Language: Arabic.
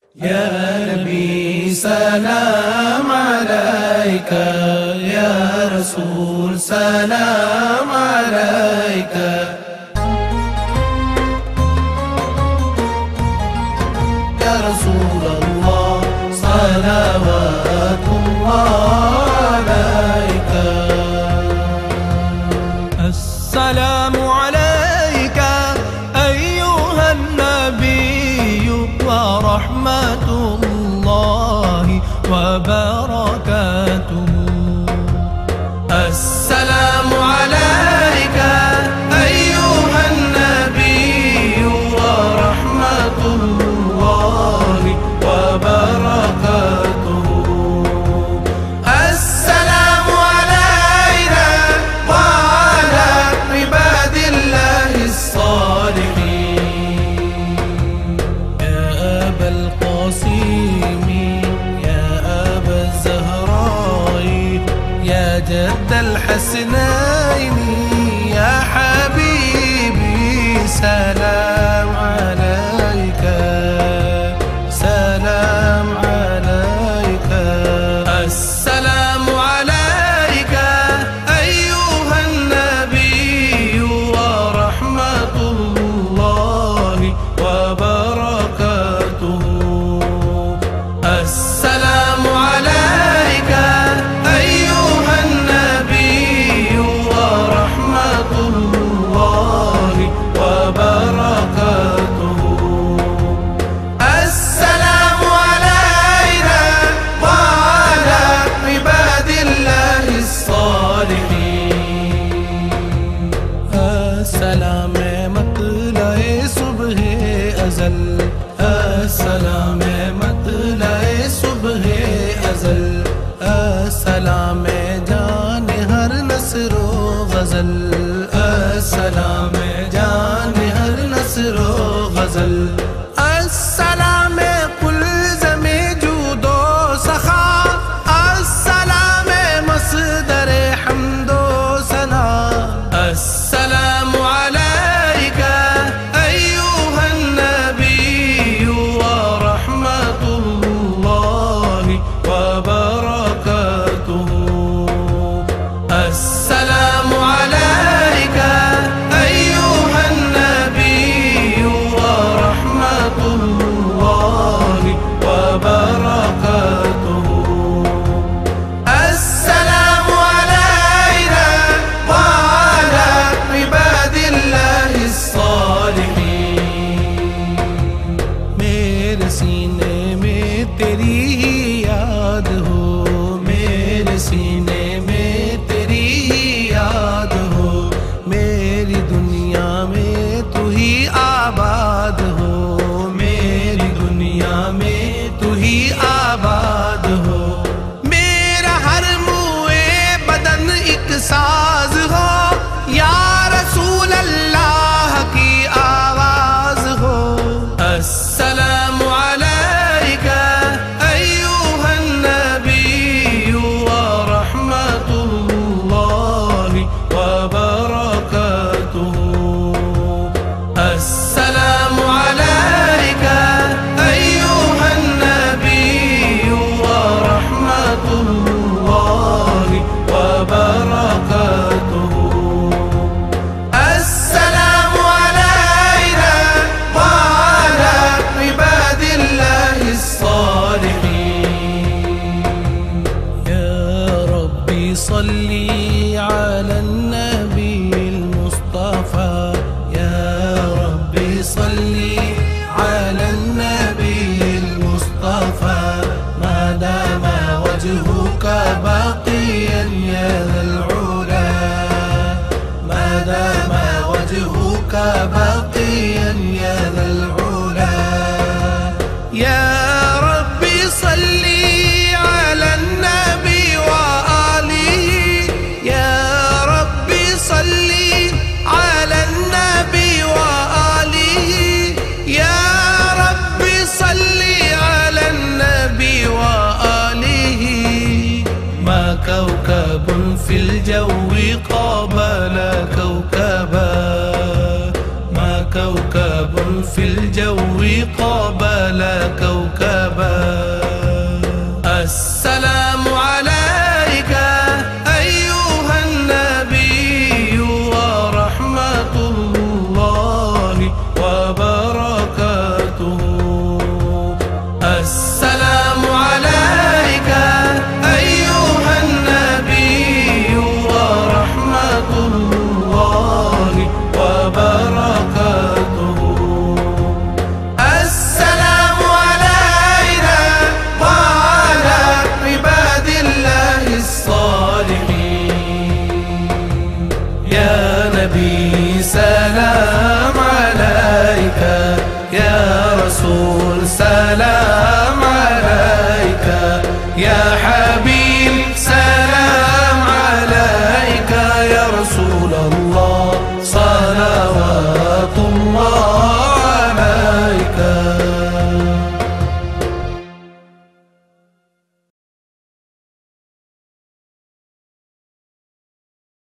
या नबी सलाम अलैका, या रसूल सलाम अलैका। या रसूल अल्लाह सलावतुल्लाह अलैका। अस्सलामु अलैका अय्युहन नबिय्यु व रहमतुल्लाहि व बरकातुहु। अस्सलामु अलैका अय्युहन नबिय्यु व रहमतुल्लाहि व बरकातुहु। अस्सलामु अलैना व अला इबादिल्लाहिस सालिहीन। या अबल क़ासिम या अबा ज़हराई या जद्द الحسنين يا حبيبي سلام عليك، سلام عليك. السلام عليك أيها النبي ورحمة الله وبركاته. السلام عليك أيها النبي ورحمة الله وبركاته. السلام علينا وعلى عباد الله الصالحين. السلام مطلع صبح أزل، السلام مطلع صبح أزل. السلام जान हर नस्रो गजल, अस्सलाम जान हर नस्रो गजल. अस्सलाम कुल ज़मे जूदो सखा, अस्सलाम मस्दर हम्दो सना. अस्सलामु अलैका अय्युहन नबिय्यु व रहमतुल्लाहि व बरकातुहु. السلام عليك أيها النبي ورحمة الله وبركاته. السلام علينا وعلى عباد الله الصالحين. मेरे सीने में तेरी ही याद हो, मेरे सीने में तेरी ही याद हो. मेरी दुनिया में तू ही आबाद हो, मेरी दुनिया में तू ही आबाद हो. मेरा हर मुए बदन एक साज हो, या रसूल अल्लाह की आवाज हो. अस्सलामु अलैका अय्युहन नबिय्यु व रहमतुल्लाहि व बरकातुहु. अस्सलामु अलैका अय्युहन नबिय्यु व रहमतुल्लाहि व बरकातुहु. السلام علينا وعلى عباد الله الصالحين. يا ربي صلي على النبي المصطفى، يا ربي صلي على النبي المصطفى. ما دام وجهك باقيا يا ذا العلا، ما دام وجهك باقيا يا ذا العلا. يا ربي صلي على النبي وآله، يا ربي صلي على النبي وآله. يا ربي صلي على النبي وآله. ما كوكب في الجو قابل كوكبا، ما كوكب في الجو قابل كوكبا. سلام